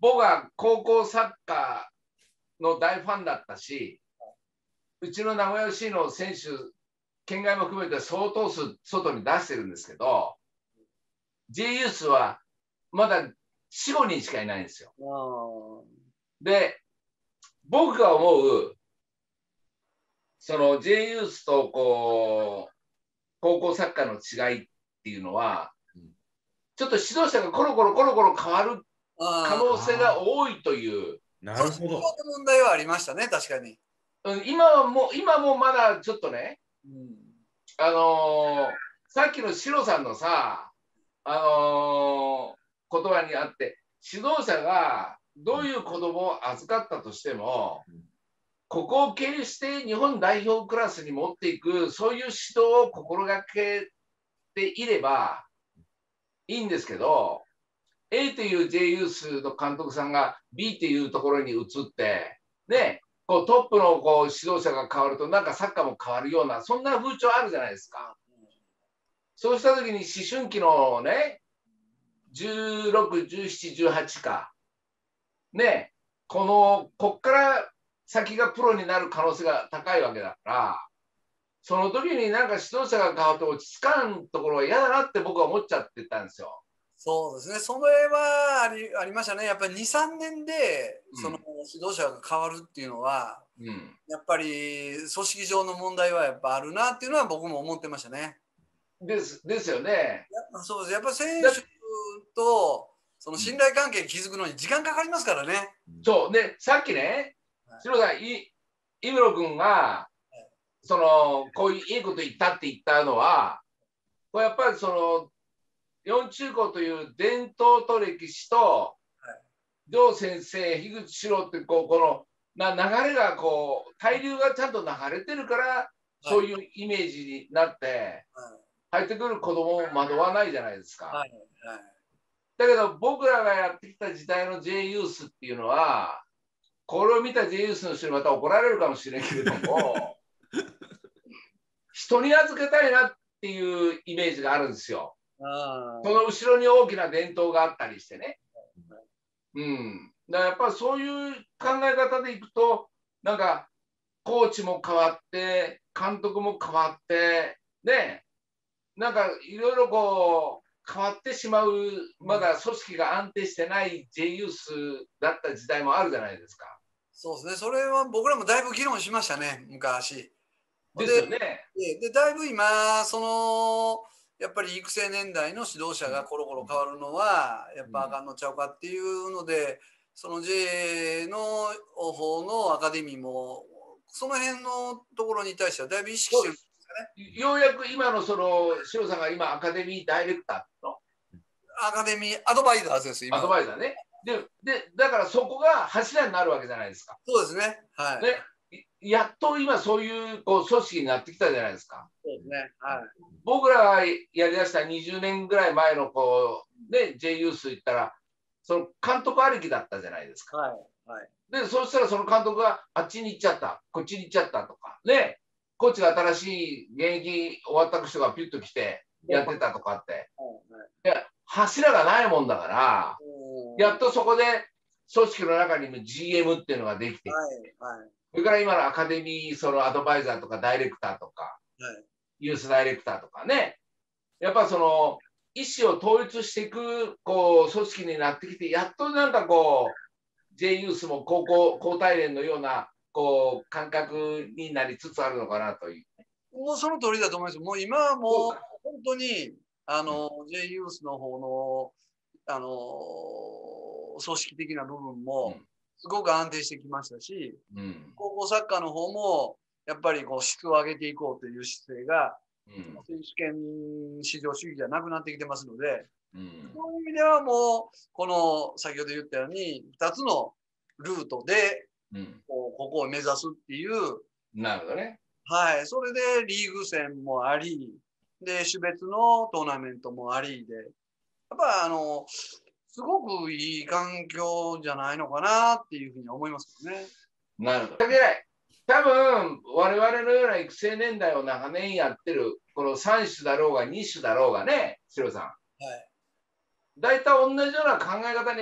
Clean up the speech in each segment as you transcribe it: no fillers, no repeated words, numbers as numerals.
僕は高校サッカーの大ファンだったし、うちの名古屋 FC の選手、県外も含めて相当数外に出してるんですけど、J ユースはまだ4、5人しかいないんですよ。で、僕が思う、その J ユースとこう高校サッカーの違いっていうのは、ちょっと指導者がコロコロ変わる可能性が多いという。 なるほど。 問題はありましたね、確かに。 今もまだちょっとね、さっきのシロさんのさ、言葉にあって、指導者がどういう子供を預かったとしても、ここを経由して日本代表クラスに持っていく、そういう指導を心がけていればいいんですけど、A という J ユースの監督さんが B というところに移って、で、こうトップのこう指導者が変わると、なんかサッカーも変わるような、そんな風潮あるじゃないですか。そうしたときに思春期のね、16、17、18か、ね、こっから先がプロになる可能性が高いわけだから、その時になんか指導者が変わって落ち着かんところは嫌だなって僕は思っちゃってたんですよ。 そうですね、それはありましたね。やっぱり2、3年でその指導者が変わるっていうのは、やっぱり組織上の問題はやっぱあるなっていうのは僕も思ってましたね。 ですよね。 そうです。やっぱり選手とその信頼関係築くのに時間かかりますからね。 そうで、さっきね、シロさん、井室君がそのこういういいこと言ったのは、これやっぱりその四中高という伝統と歴史と、両先生、樋口史郎ってこの流れがこう、対流がちゃんと流れてるから、そういうイメージになって、入ってくる子供を惑わないじゃないですか。だけど、僕らがやってきた時代の J ユースっていうのは、これを見た J ユースの人にまた怒られるかもしれんけれども、人に預けたいなっていうイメージがあるんですよ。その後ろに大きな伝統があったりしてね。だからやっぱりそういう考え方でいくと、なんかコーチも変わって、監督も変わって、ね、なんかいろいろこう変わってしまう、まだ組織が安定してない J ユースだった時代もあるじゃないですか。 そうですね、それは僕らもだいぶ議論しましたね、昔。 ですよね。 でだいぶ今やっぱり育成年代の指導者がコロコロ変わるのはやっぱあかんのちゃうかっていうので、その J の方のアカデミーもその辺のところに対してはだいぶ意識してるんですかね。ようやく今のそのシロさんが今アカデミーダイレクターのアカデミーアドバイザーです今。 アドバイザーね。でだからそこが柱になるわけじゃないですか。 そうですね。はい。 ね、やっと今そういうこう組織になってきたじゃないですか。 そうですね。はい。 僕らがやりだした20年ぐらい前のこう、ね、J ユース行ったら、その監督ありきだったじゃないですか。 はいはい、 で、そうしたらその監督があっちに行っちゃった、こっちに行っちゃったとか、ね、コーチが新しい現役終わった人がピュッと来てやってたとかって、柱がないもんだから、やっとそこで組織の中にも GM っていうのができて、それから今のアカデミー、そのアドバイザーとかダイレクターとか、ユースダイレクターとかね、やっぱその意思を統一していくこう組織になってきて、やっとなんかこう J ユースも高体連のようなこう感覚になりつつあるのかなという。 もうその通りだと思います。もう今はもう本当にJ ユースの方の組織的な部分もすごく安定してきましたし、高校サッカーの方もやっぱりこう質を上げていこうという姿勢が、選手権至上主義じゃなくなってきてますので、そういう意味ではもうこの先ほど言ったように2つのルートでここを目指すっていう、 なるほどね。 はい、それでリーグ戦もありで種別のトーナメントもありで、やっぱすごくいい環境じゃないのかなっていうふうに思いますね。 なるほど。多分我々のような育成年代を長年やってるこの3種だろうが2種だろうがね、シロさん。大体同じような考え方になっ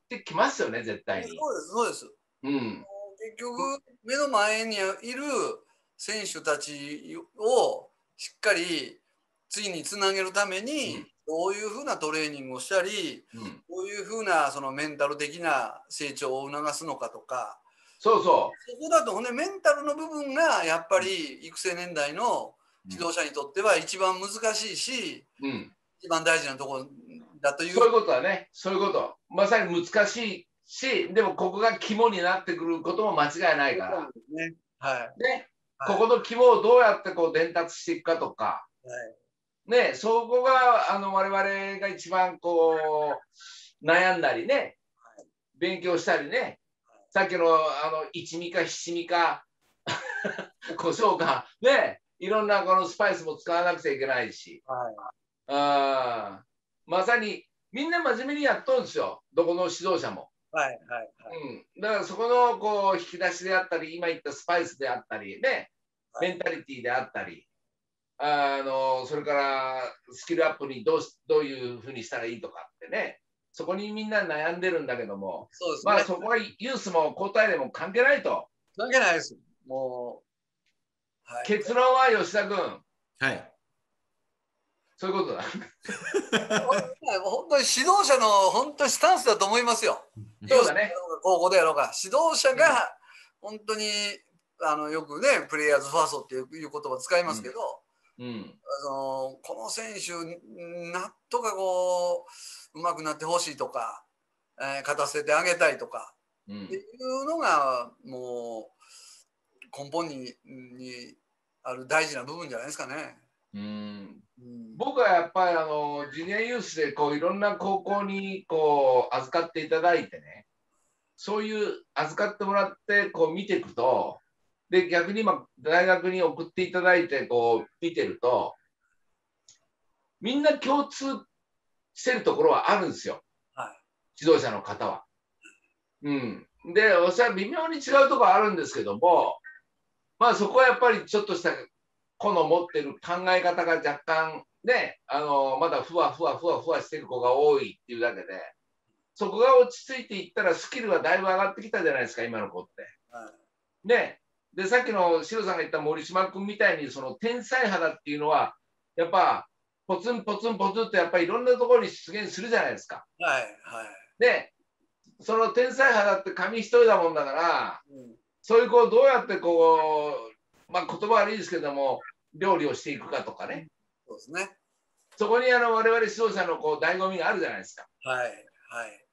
ってきますよね、絶対に。 そうです、そうです。 うん、 結局、目の前にいる選手たちをしっかり次につなげるために、どういうふうなトレーニングをしたり、どういうふうなそのメンタル的な成長を促すのかとか、 そうそう。 そこだと、ほんでメンタルの部分がやっぱり育成年代の指導者にとっては一番難しいし、一番大事なところだという。 そういうことだね。そういうこと。まさに難しいし、でもここが肝になってくることも間違いないから。 ね、はい。 で、ここの肝をどうやってこう伝達していくかとか、ね、そこが我々が一番こう悩んだりね、勉強したりね、さっきの一味か七味か胡椒かね、いろんなこのスパイスも使わなくちゃいけないし、まさにみんな真面目にやっとるんですよ、どこの指導者も。だからそこのこう引き出しであったり、今言ったスパイスであったりね、メンタリティであったり、それからスキルアップにどういうふうにしたらいいとかってね、そこにみんな悩んでるんだけども、まあそこはユースも交代でも関係ないと。 関係ないです。もう、結論は吉田君。 はい。 そういうことだ。 本当に指導者の本当にスタンスだと思いますよ。 そうだね。 高校でやろうが、指導者が本当によくね、プレイヤーズファーストっていう言葉を使いますけど、この選手、なんとかこう、うまくなってほしいとか、勝たせてあげたいとか、っていうのが、もう、根本にある大事な部分じゃないですかね。 僕はやっぱりジュニアユースでこういろんな高校にこう預かっていただいてね、そういう預かってもらってこう見ていくと、で逆に今大学に送っていただいてこう見てると、みんな共通してるところはあるんですよ、指導者の方は。で、おそらく微妙に違うところはあるんですけども、まあそこはやっぱりちょっとした子の持ってる考え方が若干ね、まだふわふわしてる子が多いっていうだけで、そこが落ち着いていったらスキルはだいぶ上がってきたじゃないですか、今の子って。ね、でさっきのシロさんが言った森島君みたいにその天才肌っていうのはやっぱポツンポツンとやっぱりいろんなところに出現するじゃないですか。でその天才肌って紙一重だもんだから、そういう子をどうやってこう、まあ、言葉悪いですけども料理をしていくかとかね。 そうですね。 そこに我々指導者のこう醍醐味があるじゃないですか。